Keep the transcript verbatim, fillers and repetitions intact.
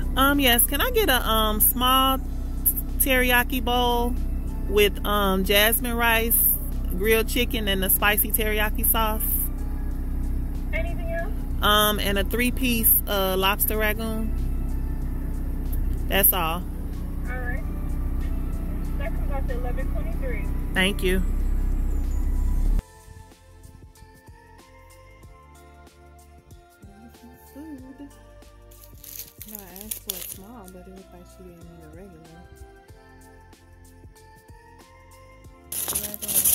Um, yes. Can I get a um small teriyaki bowl with um jasmine rice, grilled chicken, and the spicy teriyaki sauce? Anything else? Um, and a three-piece uh lobster ragoon. That's all. All right. That comes out to eleven twenty-three. Thank you. Food. No, I asked for a small, but it looked like she didn't need a regular. Regular.